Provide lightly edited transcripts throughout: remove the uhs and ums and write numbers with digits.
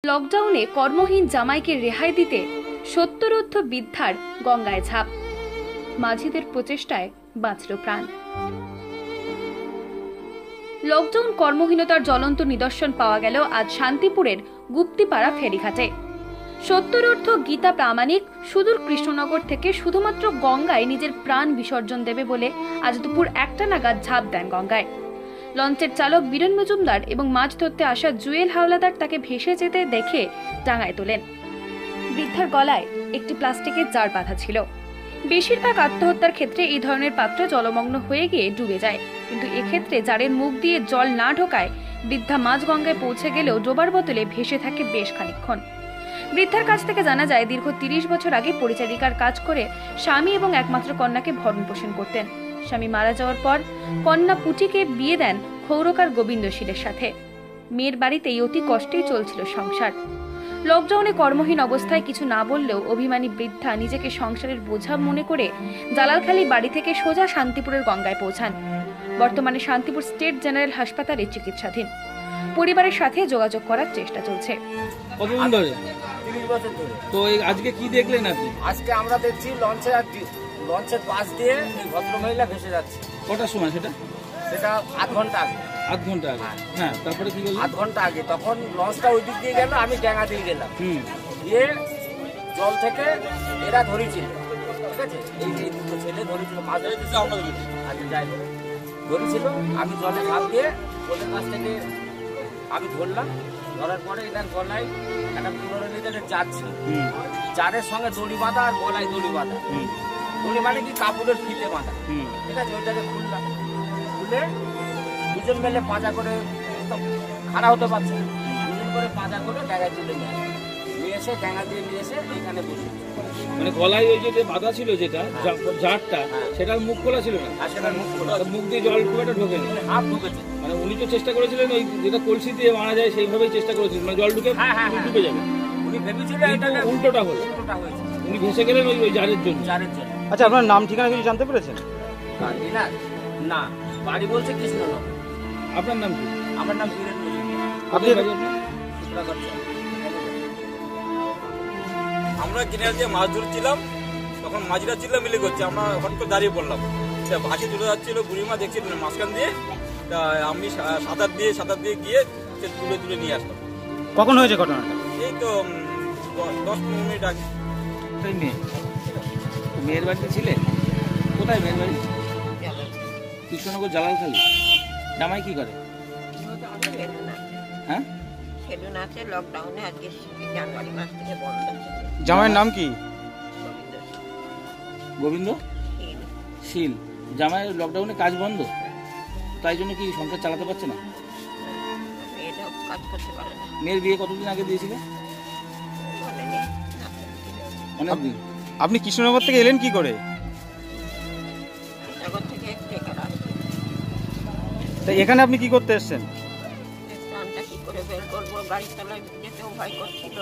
লকডাউনে কর্মহীন জামাইকে রেহাই দিতে সত্তরোর্ধ্ব বৃদ্ধার গঙ্গায় ঝাঁপ, মাঝিদের প্রচেষ্টায় বাঁচল প্রাণ। লকডাউন কর্মহীনতার জ্বলন্ত নিদর্শন পাওয়া গেল আজ শান্তিপুরের গুপ্তিপাড়া ফেরিঘাটে। সত্তরোর্ধ্ব গীতা প্রামাণিক সুদূর কৃষ্ণনগর থেকে শুধুমাত্র গঙ্গায় নিজের প্রাণ বিসর্জন দেবে বলে আজ দুপুর 1টা নাগাদ ঝাঁপ দেন গঙ্গায়। লঞ্চের চালক বীরেন মজুমদার এবং মাছ ধরতে আসা জুয়েল হাওলাদার তাকে ভেসে যেতে দেখে ডাঙায় তোলেন। বৃদ্ধার গলায় একটি প্লাস্টিকের জার বাঁধা ছিল। বেশিরভাগ আত্মহত্যার ক্ষেত্রে এই ধরনের পাত্র জলমগ্ন হয়ে গিয়ে ডুবে যায়, কিন্তু এক্ষেত্রে জারের মুখ দিয়ে জল না ঢোকায় বৃদ্ধা মাঝ গঙ্গায় পৌঁছে গেলেও ডোবার বদলে ভেসে থাকে বেশ খানিকক্ষণ। বৃদ্ধার কাছ থেকে জানা যায় দীর্ঘ 30 বছর আগে পরিচারিকার কাজ করে স্বামী এবং একমাত্র কন্যাকে ভরণ পোষণ করতেন। স্বামী মারা যাওয়ার পর কন্যা পুটিকে বিয়ে দেন ক্ষৌরকার গোবিন্দ শীলের সাথে। মেয়ের বাড়িতেই অতি কষ্টেই চলছিল সংসার। লকডাউনে কর্মহীন অবস্থায় কিছু না বললেও অভিমানী বৃদ্ধা নিজেকে সংসারের বোঝা মনে করে জালালখালী বাড়ি থেকে সোজা শান্তিপুরের গঙ্গায় পৌঁছান। বর্তমানে শান্তিপুর স্টেট জেনারেল হাসপাতালে চিকিৎসাধীন। পরিবারের সাথে যোগাযোগ করার চেষ্টা চলছে। কতদিন ধরে? 30 বছর ধরে। তো আজকে কি দেখলেন আপনি? আজকে আমরা দেখছি লঞ্চের পাশ দিয়ে এই ভদ্রমহিলা ভেসে যাচ্ছে। কটার সময় সেটা? সেটা আধ ঘন্টা আগে। আধ ঘন্টা আগে? হ্যাঁ, তারপরে কি করলেন? আধ ঘন্টা আগে তখন লঞ্চটা ওই দিক দিয়ে গেল, আমি ড্যাঙা দিয়ে গেলাম। গিয়ে জল থেকে এরা ধরেছিল, ঠিক আছে, এই দুটো ছেলে ধরেছিল, মাছ ধরেছিল, আমরা আজকে যাই ধরেছিল। আমি জলে ঝাঁপ দিয়ে ওদের কাছ থেকে আমি ধরলাম। ধরার পরে এনার গলায় একটা 15 লিটারের জার ছিল। জারের সঙ্গে দড়ি বাঁধা আর গলায় দড়ি বাঁধা। দড়ি মানে কি কাপড়ের ফিতে বাঁধা, ঠিক আছে। ওইটাকে খুললাম, খুলে দুজন মিলে পাঁজা করে, খাড়া হতে পারছে না, দুজন করে পাঁজা করে ড্যাঙায় তুলে নিয়ে এসে ড্যাঙা দিয়ে নিয়ে এসে এইখানে বসে। মানে গলায় ওই যে বাঁধা ছিল যেটা জারটা, সেটার মুখ খোলা ছিল না? সেটার মুখ খোলা, মুখ দিয়ে জল খুব একটা ঢোকেনি, হাফ ঢুকেছে। মানে উনি তো চেষ্টা করেছিলেন ওই যেটা কলসি দিয়ে মারা যায় সেইভাবেই চেষ্টা করেছিলেন, মানে জল ঢুকে ডুবে যাবে। উনি ভেবেছিলেন এটা উল্টোটা হলো, উল্টোটা হয়েছে। উনি ভেসে গেলেন ওই জারের জন্য। আচ্ছা, আপনার নাম ঠিকানা কিছু জানতে পেরেছেন? না, বাড়ি বলছে কৃষ্ণনগর। আপনার নাম কি? আমার নাম বীরেন মজুমদার। আমরা কিনারে যে মাছ ধরছিলাম, তখন মাঝিরা চিল্লামিল্লি করছে, আমরা হঠাৎ করে দাঁড়িয়ে পড়লাম। ভাসি তুলে যাচ্ছিল, বুড়িমা দেখছি মাঝখান দিয়ে, তা আমি সাঁতার দিয়ে গিয়ে তুলে নিয়ে আসলাম। কখন হয়েছে ঘটনাটা? এই তো 10-15 মিনিট আগে। মেয়ের বাড়িতে ছিলেন? কোথায় মেয়ের বাড়ি? কৃষ্ণনগর জালালখালী। জামাই কি করে? হ্যাঁ, সেলুন আছে, লকডাউনে আজকে জানুয়ারি মাস থেকে বন্ধ। জামাইয়ের নাম কি? গোবিন্দ শীল। জামাইয়ের লকডাউনে কাজ বন্ধ, তাই জন্য কি সংসার চালাতে পারছে না? মেয়েটাও কাজ করতে পারে না। মেয়ের বিয়ে কতদিন আগে দিয়েছিল? অনেকদিন। আপনি কৃষ্ণনগর থেকে এলেন কি করে? কৃষ্ণনগর থেকে ট্রেকার আসছে। তা এখানে আপনি কি করতে এসেছেন? প্রাণটা কি করে বের করবো, গাড়ির তলায় যেতেও ভয় করছিল।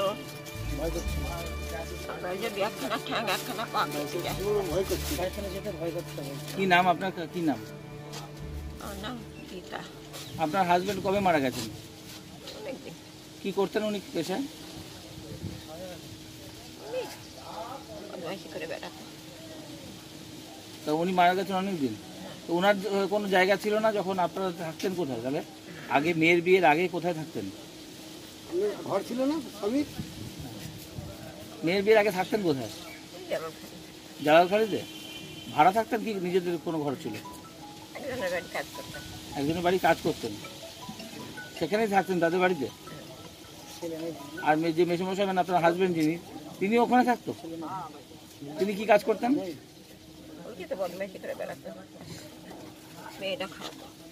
যদি একখানা ঠ্যাং একখানা পা বেঁচে যায়। কি নাম আপনার? কি নাম? আমার নাম গীতা। আপনার হাজবেন্ড কবে মারা গেছেন? অনেকদিন। কি করতেন উনি পেশায়? বদমাইশি করে বেড়াতো। তা উনি মারা গেছেন অনেকদিন। তো ওনার কোনো জায়গা ছিল না যখন আপনারা থাকতেন? কোথায় তাহলে আগে, মেয়ের বিয়ের আগে কোথায় থাকতেন? ঘর ছিল না স্বামী? মেয়ের বিয়ের আগে থাকতেন কোথায়? জালালখালীতে। ভাড়া থাকতেন কি নিজেদের কোনো ঘর ছিল? একজনের বাড়ি কাজ করতাম। একজনের বাড়ি কাজ করতেন, সেখানেই থাকতেন তাদের বাড়িতে? আর যে মেসোমশাই মানে আপনার হাজবেন্ড যিনি, তিনি ওখানে থাকতো? তিনি কি কাজ করতেন? বদমাইশি করে বেড়াতো, মেয়েটা খাওয়াতো।